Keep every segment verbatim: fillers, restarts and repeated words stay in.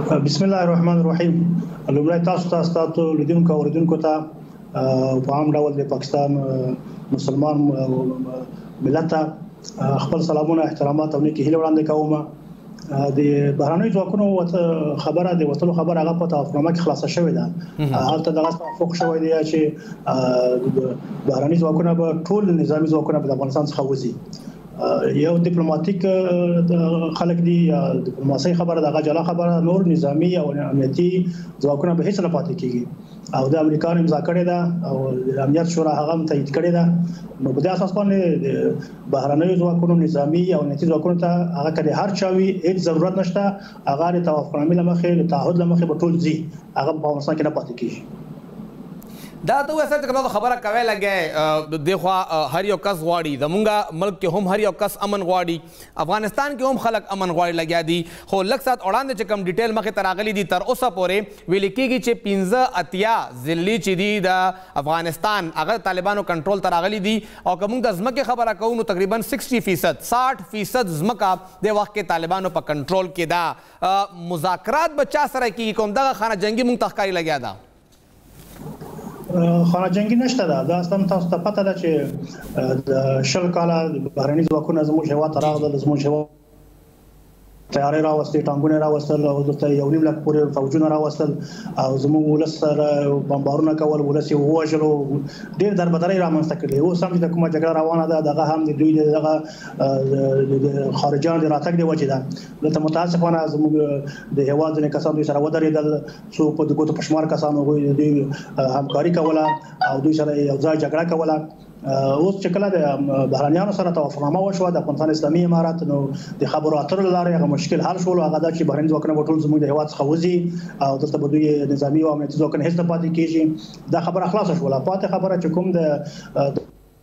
بسم الله الرحمن الرحیم. لومړی تاسو ته ستاسو لیدونکو او اوریدونکو ته په عام ډول د پاکستان مسلمان ملت ته خپل سلامونه احترامات او نیکې هیلې وړاندې کوم. د بهرنیو ځواکونو خبره د وټلو خبره هغه په توافقنامه کې خلاصه شوې ده. هلته دغه توافق شوی دی چې بهرنیو ځواکونه به ټول نظامي ځواکونه په افغانستان څخه وځي. یو ډیپلوماټیک خلک دي، ډیپلوماسي خبره دغه جلا خبره، نور نظامی او امنیتي ځواکونه به هیڅ نه پاتې کیږي او د امریکا امضا کړې ده او د امنیت شورا هغه تایید کړې ده. نو په دې اساس باندې د بهرنیو ځواکونو نظامی او امنیتي ځواکونو ته هغه کله هر چاوي هیڅ ضرورت نشته، هغه د توافقنامې لمخې د تعهد لمخې به ټول ځي، هغه په افغانستان کې نه پاتې کیږي. دا ته وایي چې کومه خبره کوي لګي دغه هر یو کس غواړي، زمونږ ملک کې هم هر یو کس امن غواړي، افغانستان کې هم خلک امن غواړي لګیا دي. خو لږ سات وړاندې چې کوم ډیټیل مخې ته راغلي دي تر اوسه پورې ویل کېږي چې پنځه اتیا ضلعې چې دي د افغانستان هغه طالبانو کنټرول ته راغلي دي او که موږ د ځمکې خبره کوو نو تقریبا سکسټي فیصد ساٹھ فیصد ځمکه د وخت کې طالبانو په کنټرول کې ده. مذاکرات به چا سره کېږي؟ کوم دغه خانه جنګي موږ ته ښکاري لګیا ده؟ خانه جنگی نشته ده. دا اصلا تاسو ته پته ده چې د شل کاله بهرني ځواکونه زموږ هېواد ته راغلل، زموږ هېواد تیارې راوستې، ټانګونه راوستل او دلته یو نیم لک پورې فوجونه راوستل او زموږ ولس سره بمبارونه کول، ولس یې ووژلو، ډېر دربدرۍ رامنځته کړې. اوس هم چې کومه جګړه روانه ده دغه هم د دوی دغه د خارجیانو د راتګ د وجې ده. دلته متاسفانه زموږ د هېواد ځینې کسان دوی سره ودرېدل، څو په د ګوتو په شمار کسان هغوی دوی همکاري کوله او دوی سره یو ځای جګړه کوله. اوس چې کله د بهرنیانو سره توافقنامه وشوه د افغانستان اسلامي امارات، نو د خبرو اترو له لارې هغه مشکل حل شول. هغه دا چې بهرني ځواکونه به ټول زموږ د هېواد څخه وځي او دلته به دوی نظامي او امنیتي ځواکونه هېڅ نه پاتې کېږي. دا خبره خلاصه شوله. پاتې خبره چې کوم د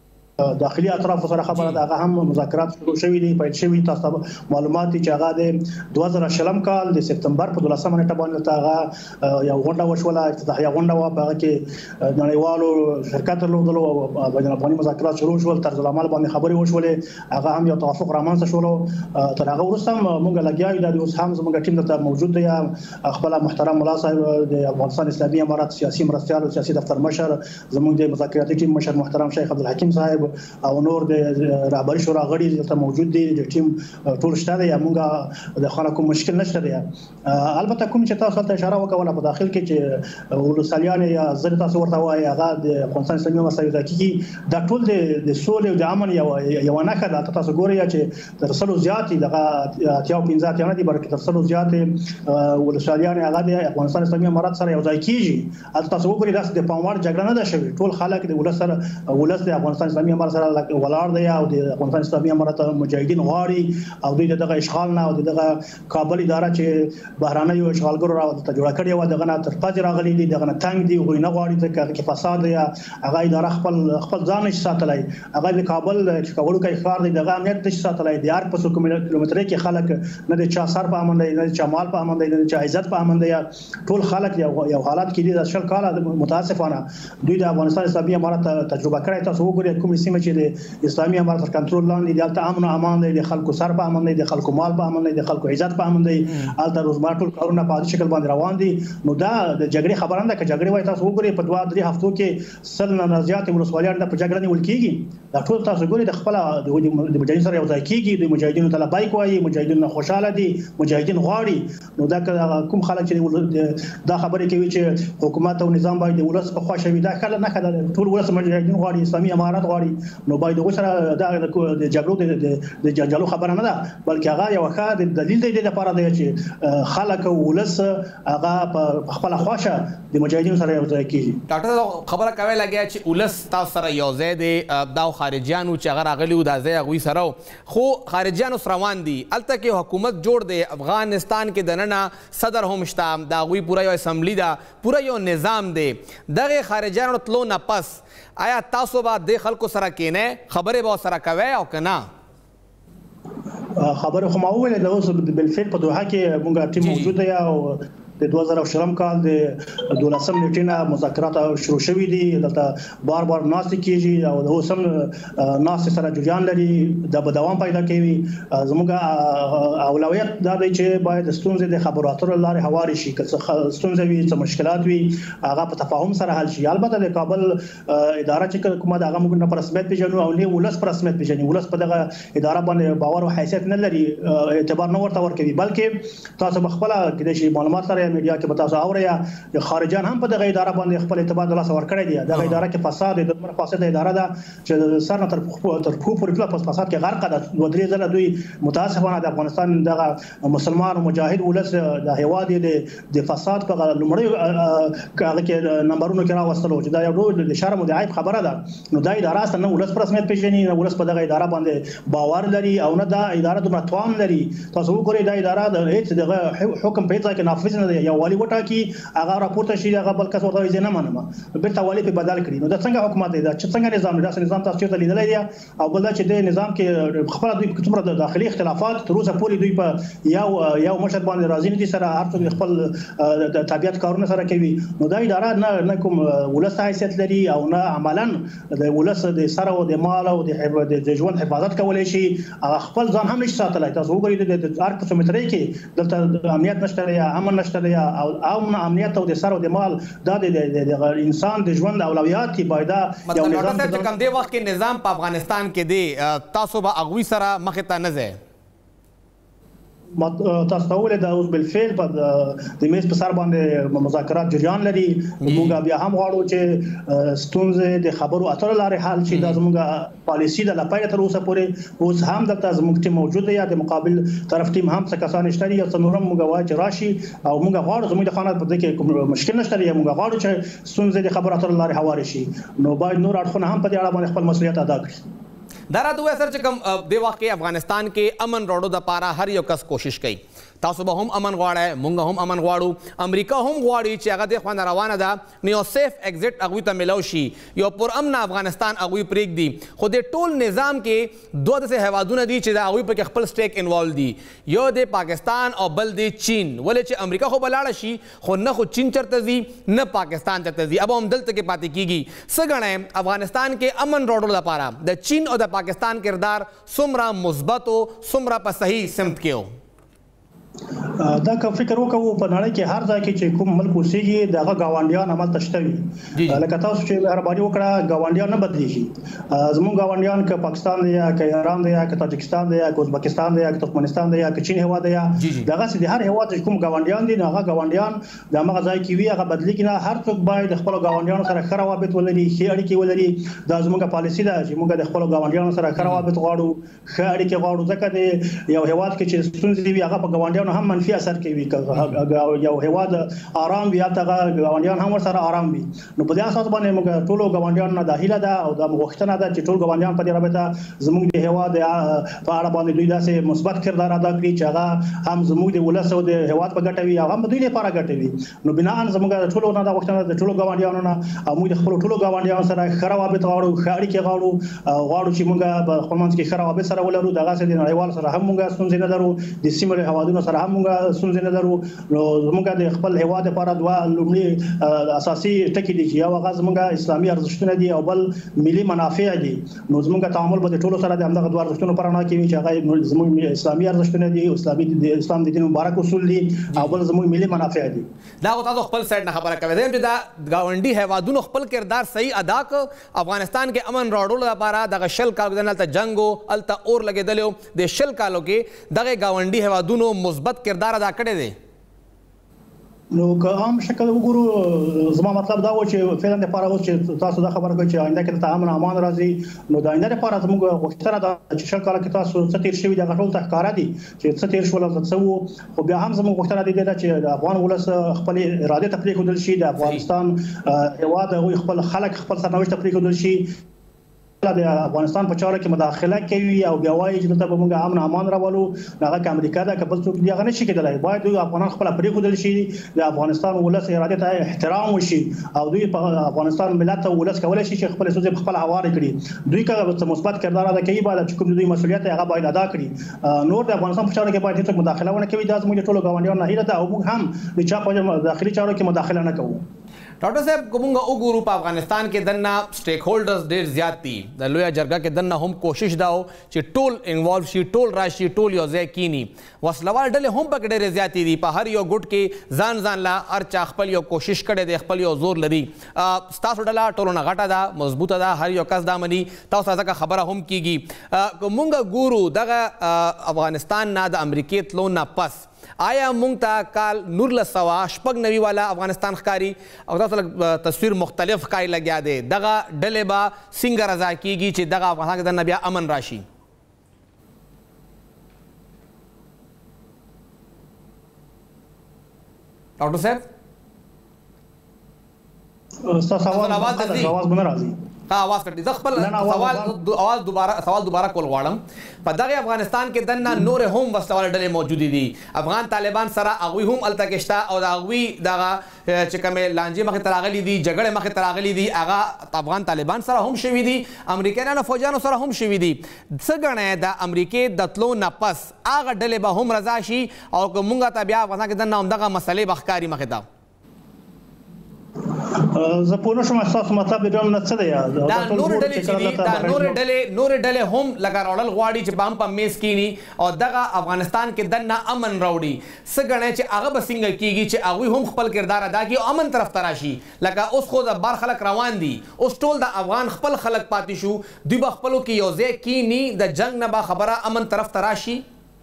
داخلي اطرافو سره خبره ده هغه هم مذاکرات شروع شوي دي، پیل شوي. تاسو معلومات دي چې هغه د دوه زره شلم کال د سپتمبر په دولسمه نیټه باندې هغه یو غونډه وشوله، افتتاحیه غونډه وه، په هغه کې نړیوالو شرکت درلودلو او بین الافغاني مذاکرات شروع شول، طرز العمل باندې خبرې وشولې، هغه هم یو توافق رامنځته شولو. تر هغه وروسته هم موږ لګیا یو، دا اوس هم زموږ ټیم دلته موجود دی. خپل محترم ملا صاحب د افغانستان اسلامي امارات سیاسي مرستیال او سیاسي دفتر مشر، زموږ د مذاکراتي ټیم مشر محترم شیخ عبدالحکیم صاحب او نور د رهبري شورا غړي دلته موجود دي. د ټیم ټول شته دی، موږ د خلکو کوم مشکل نشته دی. البته کوم چې تاسو ته اشاره وکوله په داخل کې چې ولسوالیان یا زر تاسو ورته وایي هغه د افغانستان اسلامي امارات سره کېږي، دا ټول د سولې او د امن یو یو نښه ده. تاسو ګورئ چې تر سلو زیاتې دغه اتیا او پنځه اتیا نه دي بلکې تر سلو زیاتې ولسوالیان هغه د افغانستان اسلامي امارات سره یو ځای کېږي. هلته تاسو وګورئ داسې د پام وړ جګړه نه ده شوې. ټول خلک د ولس سره ولس د افغانستان اسلامي امارات سره ولاړ دی او د افغانستان اسلامي امارات مجاهدین غواړي او دوی دغه اشغال نه او دغه کابل اداره چې بهرانیو اشغالګرو راوته جوړه کړې و دغه نه تر پاتې راغلي دي، دغه نه تنګ دي، غوی نه غواړي ځکه چې فساد دی. هغه اداره خپل خپل ځان نشي ساتلی. هغه د کابل چې کولو کوي ښار دی دغه امنیت نشي ساتلی. د هر په څو کیلومتر کې خلک نه د چا سر په امن دی، نه د چا مال په امن دی، نه د چا عزت په امن دی. ټول خلک یو حالات کې دي. د شل کاله متاسفانه دوی د افغانستان اسلامي امارات تجربه کړې. تاسو وګورئ کوم سیمه چې د اسلامي امارات تر کنټرول لاندې دي، هلته امن او امان دی، د خلکو سر په امن دی، د خلکو مال په امن دی، د خلکو عزت په امن دی. هلته روزمره ټول کارونه په عادي شکل باندې روان دي. نو دا د جګړې خبره نه ده. که جګړې وایي تاسو وګورئ په دوه درې هفتو کې سل نه زیاتې ولسوالیان په جګړه نیول کېږي. دا ټول تاسو ګورئ د خپله د مجاهدینو سره یو ځای کېږي. د مجاهدینو ته لبیک وایي، مجاهدین خوشحاله دي، مجاهدین غواړي. نو دا کوم خلک چې دا خبرې کوي چې حکومت او نظام باید د ولس په خوا شوي، دا ښه نه ښه. ټول ولس مجاهدین غواړي، اسلامي امارات غواړي. نو باید هغوی سره دا د جګړو د جنجالو خبره نه ده بلکې هغه یو ښه دلیل دی د لپاره دی چې خلک او ولس هغه په خپله خواشه د مجاهدینو سره یو ځای کېږي. ډاکټر خبره کوي لګیا چې ولس تاسو سره یو ځای دی، دا خارجیانو چې هغه راغلي وو دا ځای هغوی سره خو خارجیانو سره روان دي. هلته کې حکومت جوړ دی، افغانستان کې دننه صدر هم شته، د هغوی پوره یو اسمبلی ده، پوره یو نظام دی. دغه خارجیانو تلو نه پس آیا تاسو به د خلکو سره کینئ، خبرې به ورسره کوئ او که نه؟ خبره خو ما وویله د اوس بالفعل په دوحه کې موږ ټیم موجود دی او د دوه زره شلم کال د دولسم نیټې نه مذاکرات شروع شوي دي دلته بار بار ناستې کیږي او اوس هم ناستې سره جریان لري د به دوام پیدا کوي. زموږ اولویت دا دی چې باید ستونزې د خبرو اترو لارې هوارې شي، که څه ستونزې وي څه مشکلات وي هغه په تفاهم سره حل شي. البته د کابل اداره چې کومه د هغه موږ نه په رسمیت پیژنو او نه ولس په رسمیت پیژني، ولس په دغه اداره باندې باور او حیثیت نه لري، اعتبار نه ورته ورکوي. بلکې تاسو بخپله کېدای شي معلومات سره میډیا کې به تاسو اورئ یا خارجان هم په دغه اداره باندې خپل اعتبار د لاسه ورکړی دی. دغه اداره کې فساد د دومره فاسده اداره ده چې سر نه تر تر پښو پورې په فساد کې غرق ده. دوه درې ځله دوی متاسفانه د افغانستان دغه مسلمان او مجاهد ولس د هیواد د فساد په لومړی هغه کې نمبرونو کې راوستلو چې دا یو د شرم او د عیب خبره ده. نو دا اداره اصلا نه ولس په رسمیت پیژني، نه ولس په دغه اداره باندې باور لري او نه دا اداره دومره توان لري. تاسو وګورئ دا اداره د هیڅ دغه حکم په ځای کې نافذ نه دی. یو والی وټاکي هغه راپورته شي هغه بل کس ورته وایي نه منم بیرته والی په بدل کړي. نو دا څنګه حکومت دی؟ دا څنګه نظام دی؟ دا نظام تاسو چیرته لیدلی دی؟ او بل دا چې د نظام کې خپل دوی کومه د داخلي اختلافات تر اوسه پورې دوی په یو یو مشر باندې راضي نه دي، سره هر څوک خپل د طبيعت کارونه سره کوي. نو دا اداره نه نه کوم ولس حیثیت لري او نه عملاً د ولس د سره او د مال او د ژوند حفاظت کولای شي. هغه خپل ځان هم نشي ساتلای. تاسو وګورئ د هر قسم متري کې دلته امنیت نشته یا امن نشته یا او امنیت او د سر او د مال دا د انسان د ژوند اولویات دي. باید یو نظام چې کوم دی وخت کې نظام په افغانستان کې دی تاسو به اغوی سره مخې ته نه ځئ. تاسو ته ولې دا اوس بالفعل په د میز په سر باندې مذاکرات جریان لري. موږ بیا هم غواړو چې ستونزې د خبرو اترو لارې حل شي. دا زموږ پالیسي ده لا پای تر اوسه پورې. اوس هم دلته زموږ ټیم موجود دی یا د مقابل طرف ټیم هم څه کسان شته یا څه نور هم موږ وایي چې راشي او موږ غواړو زموږ د خانه په دې کې کوم مشکل نشته یا موږ غواړو چې ستونزې د خبرو اترو لارې هوارې شي. نو باید نور اړخونه هم په دې اړه باندې خپل مسؤلیت ادا کړي. دا راته وایه سر چې کوم دی وخت کې افغانستان کې امن راوړو دپاره هر یو کس کوشش کوي. تاسو به هم امن غواړئ، موږ هم امن غواړو، امریکا هم غواړي چې هغه دې خوا نه روانه ده نو یو سیف ایگزټ هغوی ته میلاو شي، یو پرامن افغانستان هغوی پرېږدي. خو د ټول نظام کې دوه داسې هیوادونه دي چې د هغوی پکې خپل سټیک انوالو دي، یو د پاکستان او بل د چین. ولې چې امریکا خو به لاړه شي خو نه خو چین چرته ځي نه پاکستان چرته ځي، اب هم دلته کې پاتې کېږي. څه ګڼئ افغانستان کې امن راوړلو لپاره د چین او د پاکستان کردار څومره مثبت او څومره په صحیح سمت کې و؟ دا که فکر وکړو په نړۍ کې هر ځای کې چې کوم ملک اوسېږي دغه ګاونډیان همالته شته وي. لکه تاسو چې مهرباني وکړه ګاونډیان نه بدلېږي. زموږ ګاونډیان که پاکستان دی یا که ایران دی یا که تاجکستان دی یا که ازبکستان دی یا که ترکمنستان دی یا که چین هېواد دی یا دغسې د هر هېواد چې کوم ګاونډیان دي نو هغه ګاونډیان د همغه ځای کې وي هغه بدلېږي نه. هر څوک باید د خپلو ګاونډیانو سره ښه روابط ولري، ښې اړیکې ولري. دا زموږ پالیسي ده چې موږ د خپلو ګاونډیانو سره ښه روابط غواړو، ښه اړیکې غواړو. ځکه د یو هېواد کې چې ستونزې وي هغه په ګاونډیانو هم منفي اثر کوي. یو هېواد آرام وي هلته هغه ګاونډیان هم ورسره آرام وي. نو په دې اساس باندې موږ ټولو ګاونډیانو نه دا هیله ده او دا غوښتنه ده چې ټول ګاونډیان په دې رابطه زموږ د هېواد په اړه باندې دوی داسې مثبت کردار ادا کړي چې هغه هم زموږ د ولس او د هېواد په ګټه وي او هم د دوی لپاره ګټه وي. نو بناء زموږ د ټولو نه دا غوښتنه د ټولو ګاونډیانو نه او موږ د خپلو ټولو ګاونډیانو سره ښه روابط غواړو، ښه اړیکې غواړو، غواړو چې موږ په خپل منځ کې ښه روابط سره ولرو. دغسې د نړیوالو سره هم موږ ستونزې نه لرو، د سیمې له هېوادونو سره هم موږ ستونزې نه لرو. نو زموږ د خپل هېواد لپاره دوه لومړي اساسي ټکي دي چې یو هغه زموږ اسلامي ارزښتونه دي او بل ملي منافع دي. نو زموږ تعامل به د ټولو سره د همدغه دوه ارزښتونو په رڼا کې وي چې هغه زموږ اسلامي ارزښتونه دي، اسلامي د اسلام د دین مبارک اصول دي او بل زموږ ملي منافع دي. دا خو تاسو خپل سایډ نه خبره کوئ چې دا ګاونډي هېوادونو خپل کردار صحیح ادا کړ. افغانستان کې امن راوړلو لپاره دغه شل کالو کې هلته جنګ و، هلته اور لګېدلی و. د شل کالو کې دغه ګاونډي هېوادونو مثبت کردار ادا کړی دی. نو که عام شکل وګورو زما مطلب دا و چې فعلا دپاره اوس چې تاسو دا خبره کوئ چې آینده کې دلته امن امان راځي. نو د آینده دپاره زموږ غوښتنه ده چې شل کاله کې تاسو څه تېر شوي دي هغه ټول ته ښکاره دي چې څه تېر شول څه وو. خو بیا هم زموږ غوښتنه دې ده چې د افغان ولس خپل ارادې ته پرېښودل شي، د افغانستان هېواد هغوی خپل خلک خپل سرنوشت ته پرېښودل شي. د افغانستان په چارو کې مداخله کوي او بیا وایي چې دلته به موږ امن امان راولو هغه که امریکا ده که بل څوک دي هغه نشي کېدلی باید دوی افغانان خپله پرېښودل شي د افغانستان ولس ارادې ته احترام وشي او دوی په افغانستان ملت ته ولس کولی شي چې خپلې ستونزې پخپله هوارې کړي دوی که مثبت کردار ادا کوي باید چې کوم دوی مسؤلیت هغه باید ادا کړي نور د افغانستان په چارو کې باید هېڅوک مداخله ونه کوي دا زموږ د ټولو ګاونډیانو نه هیله ده او موږ هم د چا په داخلي چارو کې مداخله نه کوو ډاکټر صاحب کومه وګورو په افغانستان کې دنه سټیک هولډرز ډېر زیات دي د لویه جرګه کې دنه هم کوشش دا و چې ټول انوالو شي ټول راشي ټول یو ځای کینی وسلوال ډلې هم پکې ډېرې زیاتې دي په هر یو ګوټ کې ځان ځان لا هر چا خپل یو کوشش کړی دی خپل یو زور لري ستاسو ډله ټولو نه غټه ده مضبوطه ده هر یو کس دا مني تاسو ځکه خبره هم کیږي که مونږ ګورو دغه افغانستان نه د امریکې تلو نه پس آیا مونږ ته کال نورلس سوه شپږ نوي والا افغانستان ښکاري او تاسو لږ تصویر مختلف ښکاري لګیا دی دغه ډلې به څنګه رضا کیږي چې دغه افغانستان کې دننه بیا امن راشي ډاکټر صاحب ستاسو اواز به نه راځي ها आवाज کړی زه خپل سوال आवाज دوباره سوال دوباره کول غواړم په دغه افغانستان کې دنه نور هم وسلوال ډلې موجود دي افغان طالبان سره هغوی هم الته کې شته او د هغوی دغه چې کومې لانجې مخې ته راغلي دي جګړې مخې ته راغلي دي هغه افغان طالبان سره هم شوي دي امریکایانو فوجیانو سره هم شوي دي څه ګڼئ د امریکې د تلو نه پس هغه ډلې به هم رضا شي او که مونږ ته بیا افغانستان کې دنه همدغه مسلې به ښکاري مخې ته زه پوه نه شوم ستاسو مطلب د ډول نه څه دی دا نورې ډلې چې دي دا نورې ډلې نورې ډلې هم لکه راوړل غواړي چې بام په میز کینی او دغه افغانستان کې دنه امن راوړي څه ګڼئ چې هغه به څنګه کیږي چې هغوی هم خپل کردار ادا کړي او امن طرف ته راشي لکه اوس خو د بار خلک روان دي اوس ټول د افغان خپل خلک پاتې شو دوی به خپلو کې یو ځای کینی د جنګ نه به خبره امن طرف ته راشي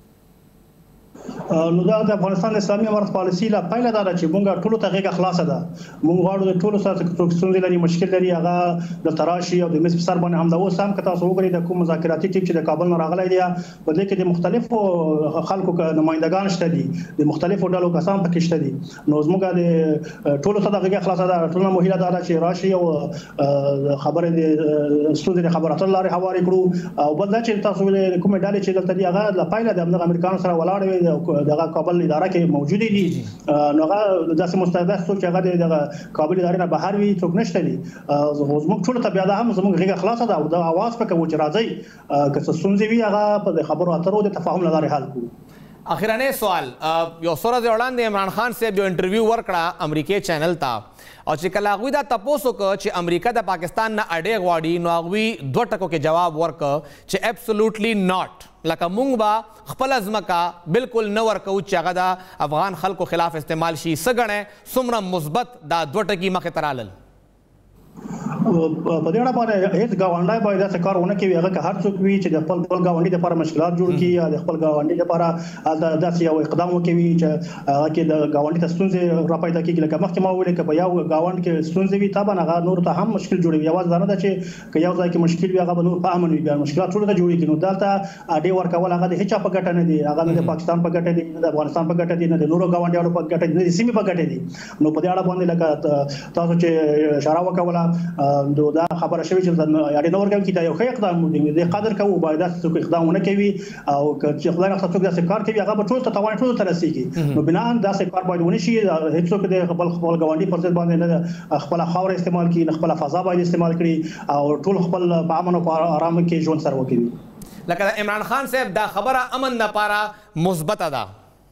نو دا د افغانستان اسلامي امارت پالیسي لا پایله دا ده چې موږ ټولو ته غېږه خلاصه ده موږ غواړو د ټولو سره څوک ستونزې لري مشکل لري هغه د تراشي او د میز په سر باندې همدا اوس هم که تاسو وګورئ د کوم مذاکراتي ټیم چې د کابل نه راغلی دی په دې کې د مختلفو خلکو نمایندګان شته دي د مختلفو ډلو کسان پکې شته دي نو زموږ د ټولو ته د غېږه خلاصه ده ټولو مهیله دا ده چې راشي او خبرې د ستونزې د خبرو اترو لارې هوارې کړو او بل دا چې تاسو کومې ډلې چې دلته دي هغه لا پایله د امریکایانو سره ولاړ وي دغه کابل اداره کې موجود دي نو هغه داسې مستعد څوک چې هغه دغه کابل ادارې نه بهر وي څوک نشته دي زموږ ټول ته بیا دا هم زموږ غېږه خلاصه ده او دا اواز پکې و چې راځي که څه ستونزې وي هغه په خبرو اترو د تفاهم له لارې حل کړو اخرنی سوال یو څو ورځې وړاندې عمران خان صاحب یو انټرویو ورکړه امریکې چینل ته او چې کله هغوی دا تپوس وکړه چې امریکا د پاکستان نه اډې غواړي نو هغوی دوه ټکو کې جواب ورکړه چې اپسلوټلی ناٹ لکه مونږ به خپله ځمکه بالکل نه ورکوو چې هغه د افغان خلکو خلاف استعمال شي څه ګڼئ څومره مثبت دا دوه ټکي مخې ته رالل په دې اړه باندې هیڅ ګاونډی باید داسې کار ونه کوي هغه که هر څوک وي چې د خپل بل ګاونډي لپاره مشکلات جوړ کړي یا د خپل ګاونډي لپاره داسې یو اقدام وکوي چې هغه کې د ګاونډي ته ستونزې راپیدا کېږي لکه مخکې ما وویل که په یو ګاونډ کې ستونزې وي طبعا هغه نورو ته هم مشکل جوړوي یوازې دا نه ده چې که یو ځای کې مشکل وي هغه به نور په امن وي بیا مشکلات ټولو ته جوړېږي نو دلته اډې ورکول هغه د هېچا په ګټه نه دي هغه نه د پاکستان په ګټه دي نه د افغانستان په ګټه دي نه د نورو ګاونډیانو په ګټه دي نه د سیمې په ګټه دي نو په دې اړه باندې لکه تاسو چې اشاره وکوله دا خبره شوې چې اړې نه ورکوي چې دا یو ښه اقدام دی د قدر کوو باید داسې څوک اقدام ونه کوي او چې خدای نخواسته څوک داسې کار کوي هغه به ټولو ته تاوان ټولو ته رسېږي نو بنا داسې کار باید ونه شي هېڅوک د خپل خپل ګاونډي پر ضد باندې نه خپله خاوره استعمال کړي نه خپله فضا باید استعمال کړي او ټول خپل په امن او په ارام کې ژوند سره وکړي لکه د عمران خان صاحب دا خبره امن لپاره مثبته ده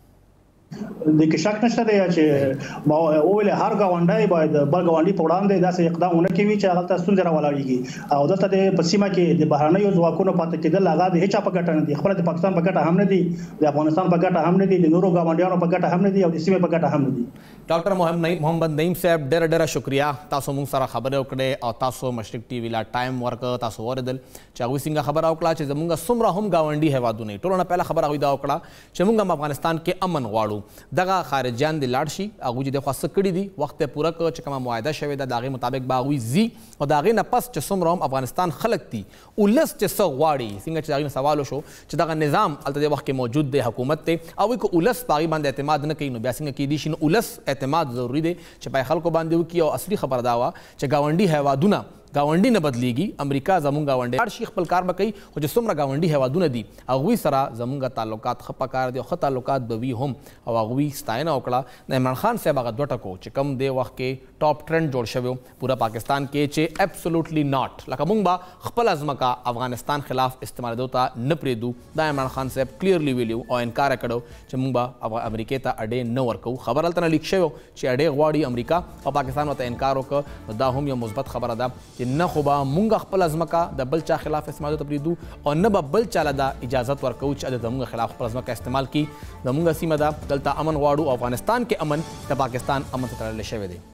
د کې شک نشته دی چې ما وویل هر ګاونډی باید بل ګاونډي په وړاندې داسې اقدام ونه کوي چې هغه ته ستونزې راولاړېږي او دلته د په سیمه کې د بهرنیو ځواکونو پاتې کېدل هغه د هېچا په ګټه نه دي خپله د پاکستان په ګټه هم نه دي د افغانستان په ګټه هم نه دي د نورو ګاونډیانو په ګټه هم نه دي او د سیمې په ګټه هم نه دي ډاکټر محمد نعیم صاحب ډېره ډېره شکریه تاسو موږ سره خبرې وکړې او تاسو مشرق ټي وي لا ټایم ورکړه تاسو واورېدل چې هغوی څنګه خبره وکړه چې زموږ څومره هم ګاونډي هېوادونه ټولو نه پهله خبره هغوی دا وکړه چې موږ هم افغانستان کې امن غواړو دغه خارجیان دې لاړ شي هغوی چې دخوا څه کړي دي وخت یې پوره کړه چې کومه معاهده شوې ده د هغې مطابق به هغوی ځي او د هغې نه پس چې څومره هم افغانستان خلک دي ولس چې څه غواړي څنګه چې د هغې نه سوال وشو چې دغه نظام هلته دې وخت کې موجود دی حکومت دی هغوی که ولس په هغې باندې اعتماد نه کوي نو بیا څنګه کیدی شي نو ولس اعتماد ضروري دی چې په خلکو باندې وکړي او اصلي خبره دا وه چې ګاونډي هیوادونه گاونډي نه بدلیږي امریکا زمونږ گاونډي هر شي خپل کار به کوي خو چې څومره گاونډي هیوادونه دي هغوی سره زمونږ تعلقات ښه پکار دي او ښه تعلقات به وي هم او هغوی ستاینه وکړه د عمران خان صاحب هغه دوه ټکو چې کوم دی وخت کې ټاپ ټرند جوړ شوی پورا پاکستان کې چې اپسولوټلی ناٹ لکه موږ به خپله ځمکه افغانستان خلاف استعمالېدو ته نه پرېږدو دا عمران خان صاحب کلیرلی ویلي او انکار یې کړی چې موږ به امریکې ته اډې نه ورکوو خبر هلته نه لیک شوی چې اډې غواړي امریکا او پاکستان ورته انکار وکړ نو دا هم یو مثبت خبره ده چې نه خو به موږ خپله ځمکه د بل چا خلاف استعمالېدو ته پرېږدو او نه به بل چاله دا اجازت ورکوو چې د زموږ خلاف خپله ځمکه استعمال کړي زموږ سیمه ده دلته امن غواړو او افغانستان کې امن د پاکستان امن ته تړلی شوی دی